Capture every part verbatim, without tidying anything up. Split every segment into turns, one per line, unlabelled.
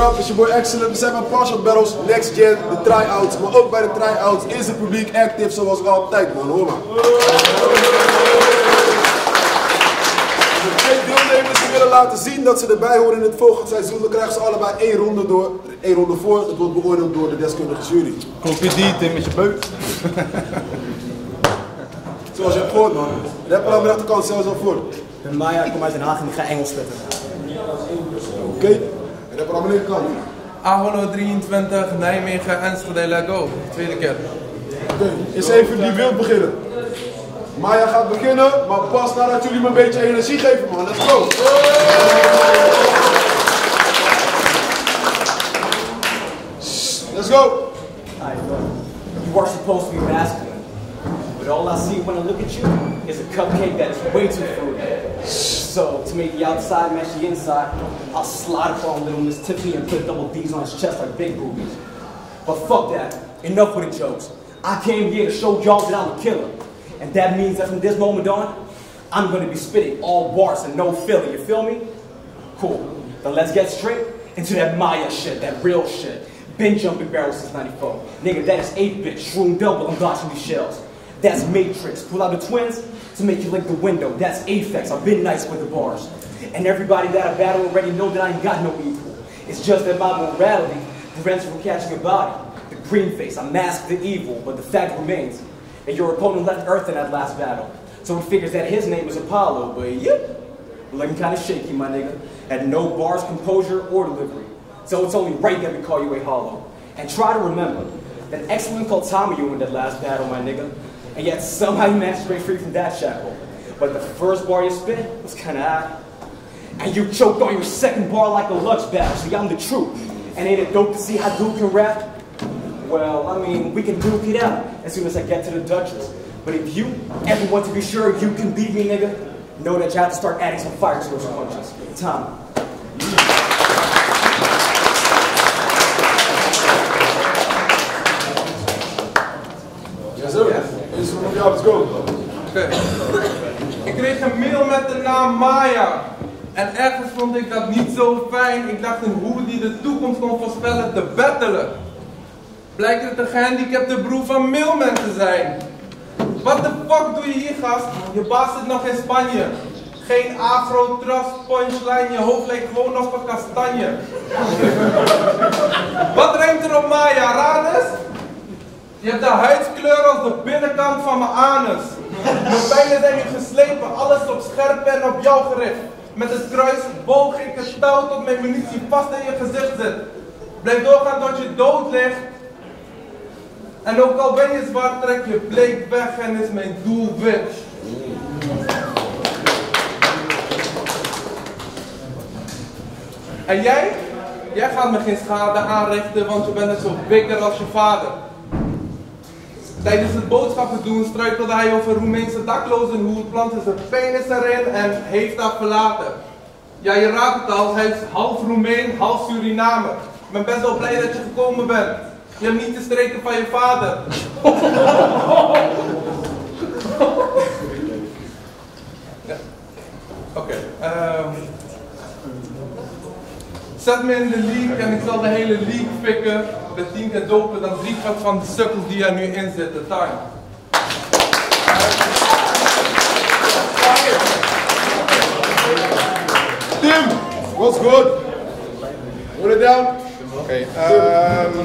up? It's your boy Excellent. We zijn bij Partial Battles, Next Gen, de try-outs. Maar ook bij de try-outs is het publiek active zoals altijd, man. Hoor maar. De twee deelnemers die willen laten zien dat ze erbij horen in het volgende seizoen, dan krijgen ze allebei één ronde, door, één ronde voor. Het wordt beoordeeld door de deskundige jury.
Kopje die, Tim met je beuk.
Zoals je hebt gehoord, man. De rapper aan de rechterkant zelfs al voor.
Ik ben Maya, ik kom uit Den Haag en ik ga Engels spitten.
Oké. Okay. En de rapper aan de linkerkant.
Aholo drieëntwintig, Nijmegen, Enschede, let go. Tweede keer.
Oké, okay. Is even wie wil beginnen. Maya gaat beginnen, maar pas nadat jullie me een beetje energie geven, man. Let's go! Let's go!
Alright, look. You are supposed to be masculine. But all I see when I look at you is a cupcake that is way too fruity. So, to make the outside match the inside, I'll slide upon little Miss Tiffany and put double D's on his chest like big boobies. But fuck that. Enough with the jokes. I came here to show y'all that I'm a killer. And that means that from this moment on, I'm going to be spitting all bars and no filler, you feel me? Cool. Then let's get straight into that Maya shit, that real shit. Been jumping barrels since ninety-four. Nigga, that is eight bit, shroom double, I'm dodging these shells. That's Matrix, pull out the twins to make you lick the window. That's Aphex, I've been nice with the bars. And everybody that I battle already know that I ain't got no equal. It's just that my morality prevents you from catching a body. The green face, I mask the evil, but the fact remains that your opponent left Earth in that last battle. So it figures that his name is Apollo, but yep, looking kinda shaky, my nigga. Had no bars, composure, or delivery. So it's only right that we call you a hollow. And try to remember that Excellent called Tommy you in that last battle, my nigga. And yet somehow you managed to break free from that shackle. But the first bar you spit was kinda odd. And you choked on your second bar like a Lux battle. See, I'm the truth. And ain't it dope to see how Duke can rap? Well, I mean, we can duke it out as soon as I get to the Duchess. But if you ever want to be sure you can beat me, nigga, know that you have to start adding some fire to those punches. Tommy.
Yes, sir. Yes. Let's go.
Okay. Ik kreeg een mail met de naam Maya. En ergens vond ik dat niet zo fijn. Ik dacht een hoe die de toekomst kon voorspellen te battelen. Blijkt het een gehandicapte broer van mailman te zijn. Wat de fuck doe je hier, gast? Je baas zit nog in Spanje. Geen afro, trust, punchline, je hoofd lijkt gewoon op een kastanje. Wat rijmt er op Maya, Ranus? Je hebt de huidskleur als de binnenkant van mijn anus. Mijn pijlen zijn nu geslepen, alles op scherp en op jou gericht. Met het kruis boog ik het touw tot mijn munitie vast in je gezicht zit. Blijf doorgaan tot je dood ligt. En ook al ben je zwart, trek je bleek weg en is mijn doel wit. En jij? Jij gaat me geen schade aanrichten, want je bent net zo bikker als je vader. Tijdens het boodschappen doen struikelde hij over Roemeense daklozen, hoe het plantte zijn penis erin en heeft dat verlaten. Ja, je raadt het al, hij is half Roemeen, half Surinamer. Ik ben best wel blij dat je gekomen bent. Je hebt niet de streken van je vader. Ja. Oké. Okay, um... Zet me in de league en ik zal de hele league fikken. De tien keer dopen dan drie kwart van de sukkels die er nu in zitten. Time.
Tim, what's good? Hold it down.
Oké, okay, um,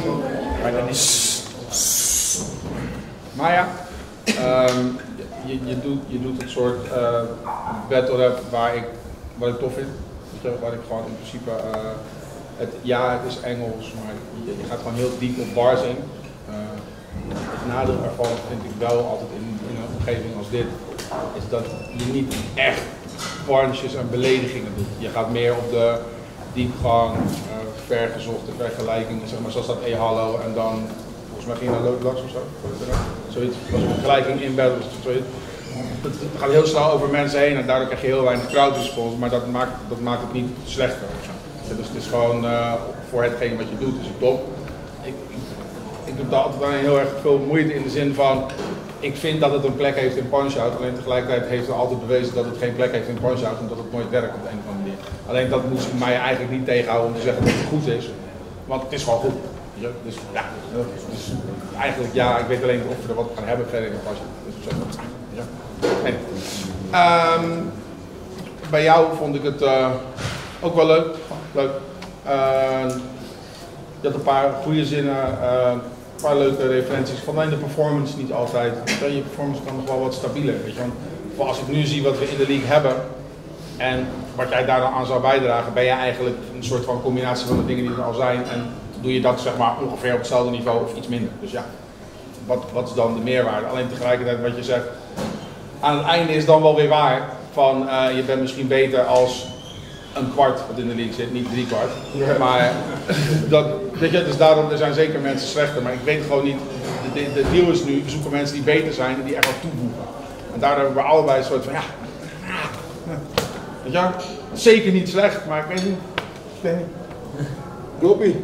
Maya, um, je, je, doet, je doet het soort uh, battle rap waar ik, wat ik tof vind. Waar ik gewoon in principe, uh, het, ja het is Engels, maar je, je gaat gewoon heel diep op bars in. Uh, het nadeel ervan vind ik wel altijd in, in een omgeving als dit, is dat je niet echt punches en beledigingen doet. Je gaat meer op de diepgang, uh, vergezochte vergelijkingen, zeg maar, zoals dat E Hallo en dan, volgens mij ging je naar Loadblocks of zo, zoiets, als een vergelijking in battles, zoiets. Het gaat heel snel over mensen heen en daardoor krijg je heel weinig crowd response, maar dat maakt, dat maakt het niet slechter. Dus het is gewoon uh, voor hetgeen wat je doet, is het top. Ik, ik, ik doe daar altijd wel heel erg veel moeite in de zin van, ik vind dat het een plek heeft in Punch-Out, alleen tegelijkertijd heeft het altijd bewezen dat het geen plek heeft in Punch-Out, omdat het nooit werkt op de een of andere manier. Alleen dat moest mij eigenlijk niet tegenhouden om te zeggen dat het goed is. Want het is gewoon goed. Ja, dus ja, dus eigenlijk ja, ik weet alleen of we er wat gaan hebben verder in de pasje. Dus zo. Ja. Nee. Um, bij jou vond ik het uh, ook wel leuk. leuk. Uh, je had een paar goede zinnen, uh, een paar leuke referenties. Van alleen de performance niet altijd. Je performance kan nog wel wat stabieler. Weet je? Want als ik nu zie wat we in de league hebben en wat jij daar dan aan zou bijdragen, ben je eigenlijk een soort van combinatie van de dingen die er al zijn. En doe je dat zeg maar ongeveer op hetzelfde niveau of iets minder. Dus ja, wat, wat is dan de meerwaarde? Alleen tegelijkertijd wat je zegt, aan het einde is dan wel weer waar van uh, je bent misschien beter als een kwart wat in de league zit, niet drie kwart. Ja. Maar dat, weet je, dus daarom er zijn zeker mensen slechter, maar ik weet gewoon niet, de, de, de deal is nu, we zoeken mensen die beter zijn en die echt wat toevoegen. En daar hebben we allebei een soort van ja, weet je, zeker niet slecht, maar ik weet niet. Ik weet niet.
Kloppie.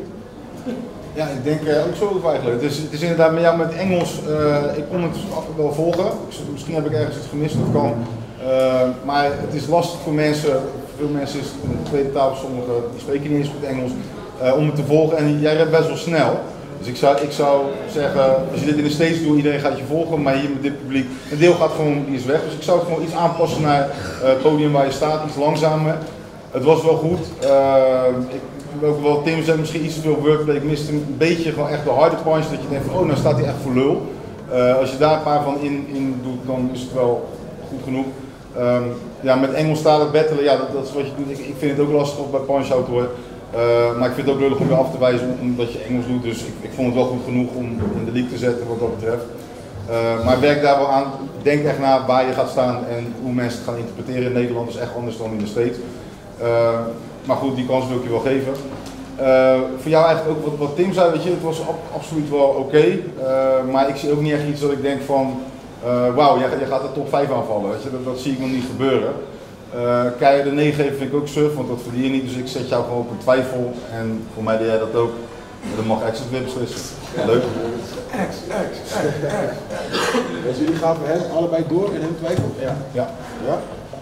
Ja, ik denk uh, ook zo eigenlijk. Het is, het is inderdaad met jou met Engels, uh, ik kon het af en toe wel volgen. Misschien heb ik ergens iets gemist, dat kan. Uh, maar het is lastig voor mensen, voor veel mensen is het een tweede taal, sommigen die spreken niet eens goed Engels, uh, om het te volgen. En jij redt best wel snel. Dus ik zou, ik zou zeggen, als je dit in de States doet, iedereen gaat je volgen, maar hier met dit publiek, een deel gaat gewoon, die is weg. Dus ik zou gewoon iets aanpassen naar uh, het podium waar je staat, iets langzamer. Het was wel goed. Uh, ik, ook wel, Tim zei misschien iets te veel wordplay, ik miste een beetje gewoon echt de harde punch, dat je denkt van oh, nou staat hij echt voor lul. Uh, als je daar een paar van in, in doet, dan is het wel goed genoeg. Um, ja, met Engelstalig battelen, ja, dat, dat is wat je doet. Ik, ik vind het ook lastig om bij Punch-Out te horen. Uh, maar ik vind het ook lullig om weer af te wijzen omdat je Engels doet, dus ik, ik vond het wel goed genoeg om in de league te zetten wat dat betreft. Uh, maar werk daar wel aan, denk echt na waar je gaat staan en hoe mensen het gaan interpreteren in Nederland is echt anders dan in de States. Uh, maar goed, die kans wil ik je wel geven. Uh, voor jou eigenlijk ook wat, wat Tim zei, weet je, het was ab, absoluut wel oké, okay, uh, maar ik zie ook niet echt iets dat ik denk van uh, wauw, jij, jij gaat de top vijf aanvallen, weet je, dat, dat zie ik nog niet gebeuren. Uh, Keijer de negen geven vind ik ook suf, want dat verdien je niet, dus ik zet jou gewoon op een twijfel en voor mij deed jij dat ook. Dan mag X het weer beslissen. Ja. Leuk.
X, X, X, X. Dus jullie gaan voor hem allebei door en hem twijfelen?
Ja. Ja.
Ja?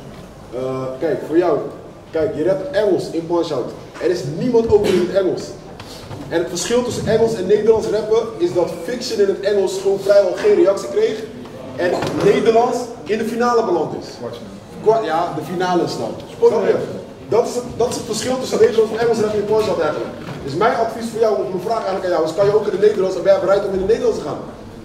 Uh, kijk, voor jou. Kijk, je rapt Engels in Punch-Out. Er is niemand over in het Engels. En het verschil tussen Engels en Nederlands rappen is dat Fiction in het Engels gewoon vrijwel geen reactie kreeg. En Nederlands in de finale beland is. Ja, de finale staat. Dat is, het, dat is het verschil tussen Nederlands en Engels rappen in Punch-Out eigenlijk. Dus mijn advies voor jou, mijn vraag eigenlijk aan jou is, kan je ook in het Nederlands en ben je bereid om in het Nederlands te gaan?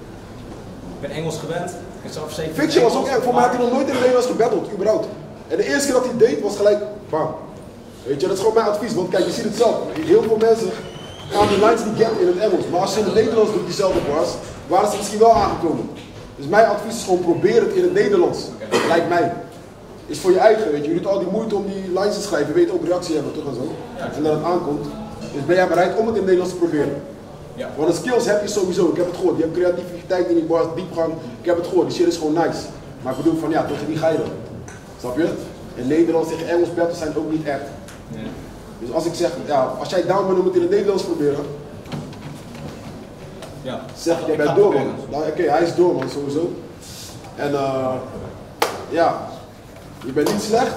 Ik ben Engels gewend. Ik zou zeker
Fiction was ook, voor mij had hij nog nooit in het Nederlands gebatteld, überhaupt. En de eerste keer dat hij deed was gelijk, bam. Weet je, dat is gewoon mijn advies, want kijk, je ziet het zelf. Heel veel mensen gaan die lines niet getten in het Engels, maar als je in het Nederlands doet diezelfde bars, waren ze misschien wel aangekomen. Dus mijn advies is gewoon probeer het in het Nederlands, lijkt mij. Is voor je eigen, weet je, je doet al die moeite om die lines te schrijven, je weet ook reactie hebben, toch en zo. En dat het aankomt. Dus ben jij bereid om het in het Nederlands te proberen? Ja. Want de skills heb je sowieso, ik heb het gehoord. Je hebt creativiteit in die bars, diepgang, ik heb het gehoord, die shit is gewoon nice. Maar ik bedoel van ja, tot wie ga je dan? Snap je? En Nederlands tegen Engels battles zijn ook niet echt. Nee. Dus als ik zeg, ja, als jij down bent om het in het Nederlands proberen, ja. zeg ik, jij bent doorman. Nou, oké, okay, hij is doorman sowieso. En uh, ja, je bent niet slecht.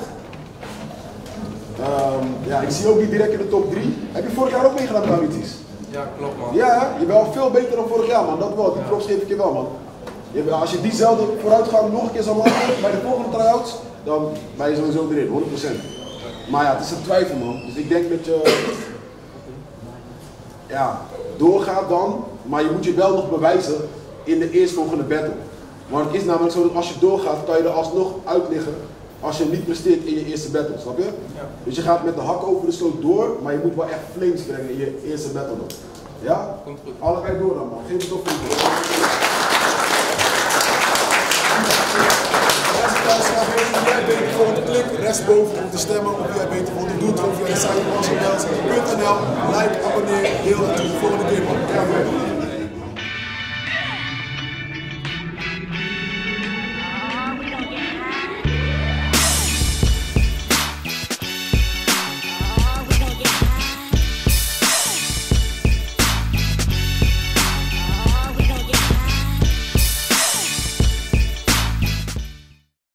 Um, ja, ik zie ook niet direct in de top drie. Heb je vorig jaar ook meegedaan met audities?
Ja, klopt man.
Ja, je bent al veel beter dan vorig jaar man, dat wel, die props geef ik je wel man. Je, als je diezelfde vooruitgang nog een keer zal maken bij de volgende try-outs, dan ben je sowieso erin, honderd procent. Maar ja, het is een twijfel man, dus ik denk dat je ja, doorgaat dan, maar je moet je wel nog bewijzen in de eerstvolgende battle. Maar het is namelijk zo dat als je doorgaat, kan je er alsnog uit liggen als je niet presteert in je eerste battle, snap je? Ja. Dus je gaat met de hak over de sloot door, maar je moet wel echt flames brengen in je eerste battle dan. Ja?
Komt goed.
Allebei door dan man, geef het op voor je door. Jij beter gewoon klik rechtsboven om te stemmen of jij beter gewoon te doen. Of jij de site van Punch Out punt n l, like, abonneer, deel en tot de volgende keer man.